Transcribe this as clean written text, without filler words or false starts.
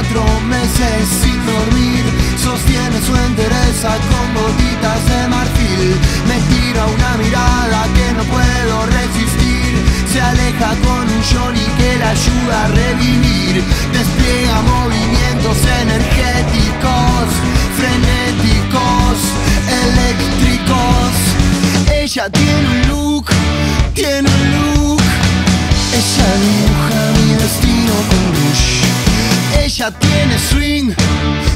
4 meses sin dormir, sostiene su entereza con gotitas de marfil. Me tira una mirada que no puedo resistir, se aleja con un Johnny que la ayuda a revivir. Despliega movimientos energéticos, frenéticos, eléctricos. Ella tiene un look, tiene un look. Ella dibuja mi destino con Rush. Ella tiene swing,